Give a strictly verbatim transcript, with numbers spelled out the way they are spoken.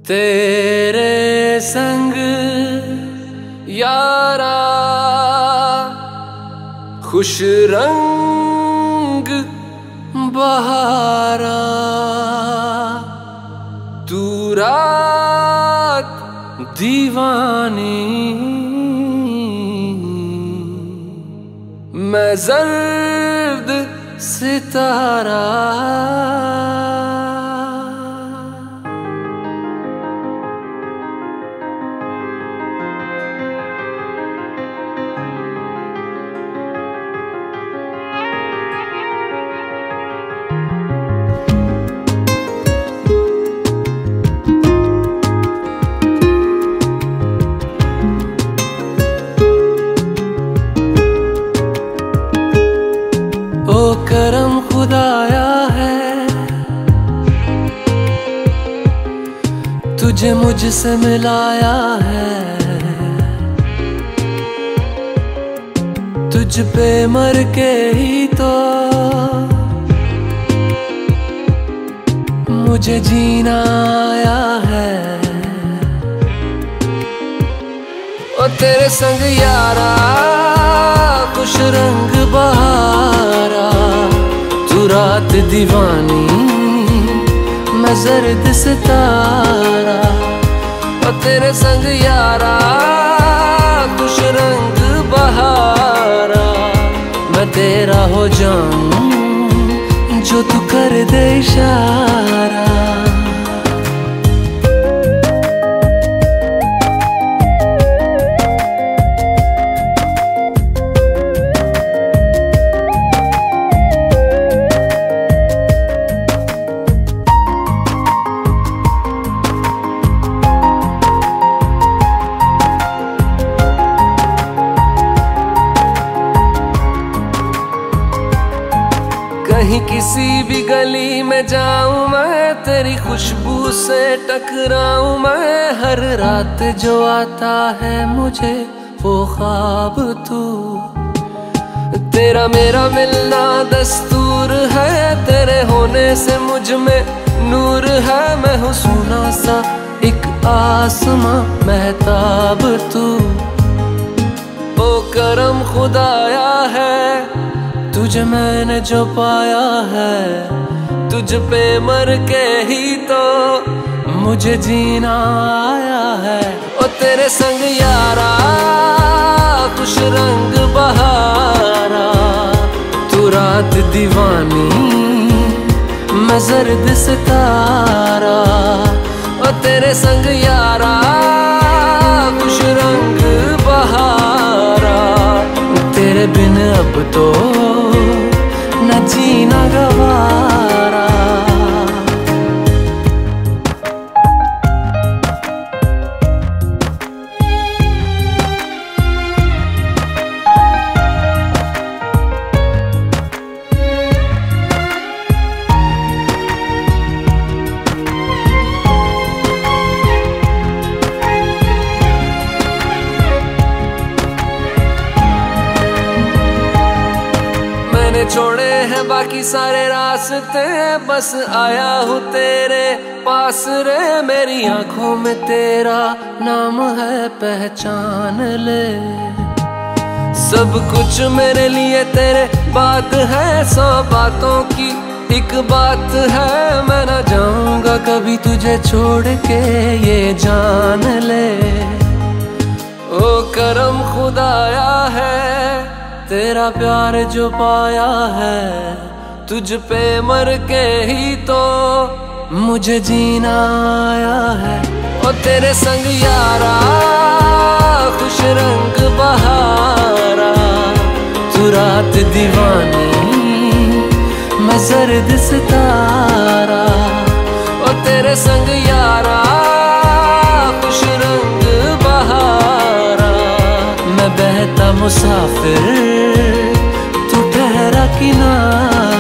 तेरे संग यारा खुश रंग बहारा, तू रात दीवानी मैं जर्द सितारा। ओ करम खुदाया है तुझे मुझसे मिलाया है, तुझ पे मर के ही तो मुझे जीना आया है। ओ तेरे संग यारा खुश रंग बहारा, तू रात दीवानी मैं जर्द सितारा। और तेरे संग यारा खुश रंग बहारा, मैं तेरा हो जाऊं जो तू कर दे इशारा। कहीं किसी भी गली में जाऊं मैं, तेरी खुशबू से टकराऊं मैं। हर रात जो आता है मुझे वो ख्वाब तू, तेरा मेरा मिलना दस्तूर है। तेरे होने से मुझ में नूर है, मैं हूँ सोना सा एक आसमां महताब तू। ओ करम खुदाया है तुझे मैंने जो पाया है, तुझ पे मर के ही तो मुझे जीना आया है। ओ तेरे संग यारा खुश रंग बहारा, तू रात दीवानी मैं जर्द सितारा। ओ तेरे संग यारा खुश रंग बहारा, तेरे बिन अब तो न जीना गवारा। मैंने छोड़े हैं बाकी सारे रास्ते, बस आया हूँ तेरे पास रे। मेरी आंखों में तेरा नाम है पहचान ले, सब कुछ मेरे लिए तेरे बात है। सौ बातों की एक बात है, मैं ना जाऊंगा कभी तुझे छोड़ के ये जान ले। ओ करम खुदाया है तेरा प्यार जो पाया है, तुझ पे मर के ही तो मुझे जीना आया है। ओ तेरे संग यारा खुश रंग बहारा, तू रात दीवानी मैं जर्द सितारा। ओ तेरे संग यारा खुश रंग बहारा, मैं बहता मुसाफिर तू ठहरा किनारा।